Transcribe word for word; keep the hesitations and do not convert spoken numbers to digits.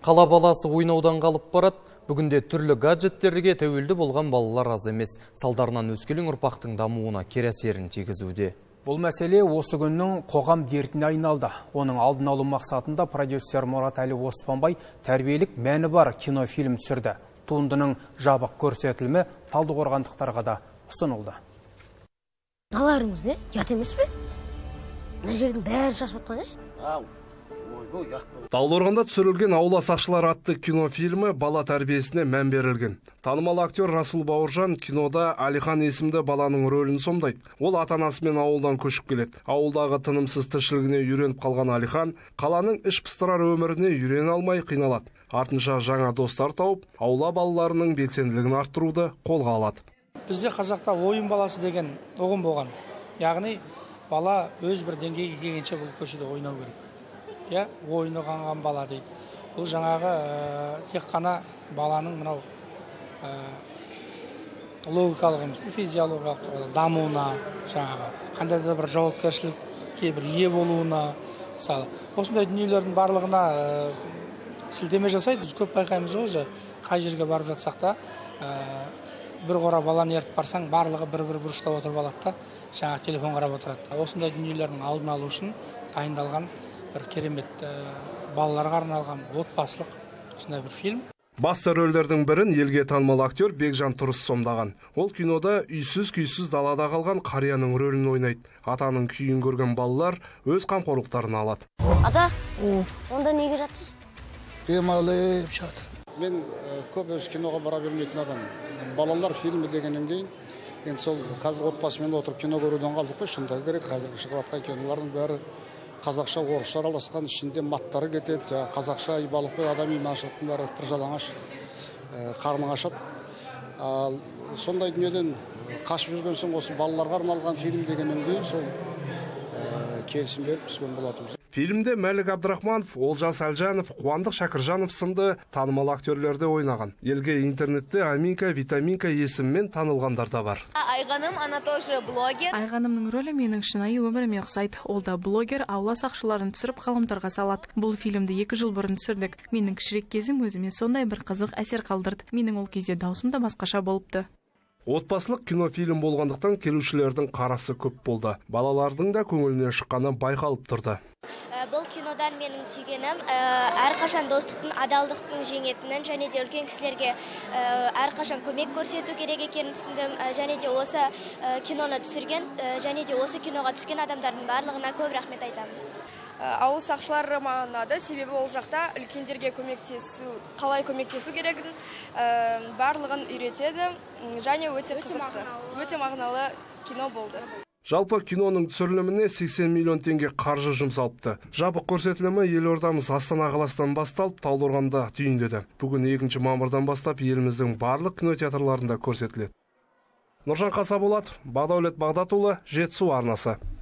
Қала баласы ойнаудан қалып барат, бүгінде түрлі гаджеттерге тәуелді болған балалар аз емес. Салдарынан өскелең ұрпақтың дамуына кері әсерін тигізуде. Бұл мәселе осы күннің қоғам дертіне айналды. Оның алдын алу мақсатында продюсер Мұратәлі Оспанбай тәрбиелік мәні бар кинофильм түсірді. Туындының жабық көрсетілімі талдықорғандықтарға да ұсынылды. Наларыңыз не? Ят емес пе? Мына жердің бәрі шашып отқан Талдықорғанда түсірілген «Аула сақшылары» атты кинофильмі бала тәрбиесіне мән берілген. Танымал актер Расул Бауыржан кинода Алихан есімді баланың рөлін сомдайды. Ол ата-анасымен ауылдан көшіп келеді. Ауылдағы тынымсыз тіршілігіне үйреніп қалған Алихан қаланың іш пыстырар өміріне үйрене алмай қиналады. Артынша жаңа достар тауып, аула балаларының белсенділігін арттыруды қолға алады. Бізде қазақта ойын баласы деген ұғым болған. Яғни бала өз бір деңгейге келгенше бұл көшеде ойнау керек. Я, ойыны қанған бала дейді. Бұл жаңағы тек қана баланың мынау логикалық емес, физиологиялық дамуына, жаңағы қандай да бір жауапкершілікке бір ие болуына, мысалы, осындай дүниелердің барлығына сілтеме жасайды. Біз көп байқаймыз ғой, қай жерге барып жатсақ та, бір қора баланы ертіп барсаң, барлығы бір-бір бұрышта отырып алады да, жаңа телефон қарап отырады. Осындай дүниелердің алдын алу үшін дайындалған бір керемет балаларға арналған отбасылық осындай бір фильм. Басты рөлдердің бірін елге танымал актер Бекжан Тұрыс сомдаған. Ол кинода үйсіз-күйсіз далада қалған қарияның рөлін ойнайды. Атаның күйін көрген балалар өз қамқорлықтарына алады. Ата, онда неге жатсыз? Демалып жатыр. Мен көп өз киноға бара бермейтін адам. Балалар фильмі дегеннен кейін, енді сол қазір отбасымен отырып кино көруден қалдық қой, шынында керек. Қазіргі шығып жатқан кинолардың бәрі қазақша, орысша араласқан, ішінде маттары кетеді. Қазақша ибалық пен адам иманшылықтың бәрі тыржалаңаш, қарның ашады. Сондай дүниеден қашып жүрген соң осы балаларға арналған фильм дегеннен кейін сол келісім беріп түскен болатынбыз. Фильмде Мәлік Абдрахманов, Олжас Әлжанов, Қуандық Шәкіржанов сынды танымал актерлерде ойнаған. Елге интернетте Аминка, Витаминка есіммен танылғандар да бар. Айғаным, ана тоже блогер. Айғанымның рөлі менің шынайы өміріме ұқсайды. Ол да блогер, аула сақшыларын түсіріп ғаламторға салады. Бұл фильмді екі жыл бұрын түсірдік. Менің кішірек кезім өзіме сондай бір қызық әсер қалдырды. Менің ол кезде даусым да басқаша болыпты. Отбасылық кинофильм болғандықтан келушілердің қарасы көп болды. Балалардың да көңіліне шыққаны байқалып тұрды. Бұл кинодан менің түйгенім әрқашан достықтың, адалдықтың жеңетінін, және де үлкен кісілерге әрқашан көмек көрсету керек екенін түсіндім, және де осы киноны түсірген, және де осы киноға түскен адамдардың барлығына көп рахмет айтамын. Ауыл сақшылары маған ұнады, себебі ол жақта үлкендерге көмектесу, қалай көмектесу керегін барлығын үйретеді, және өте қызықты, өте мағыналы кино болды. Жалпы киноның түсіріліміне сексен миллион теңге қаржы жұмсалыпты. Жабық көрсетілімі елордамыз Астана қаласынан басталып, Талдықорғанда түйіндеді. Бүгін екінші мамырдан бастап еліміздің барлық кинотеатрларында көрсетіледі. Нұржан Қасаболат, Бақдәулет Бағдатұлы, Жетісу арнасы.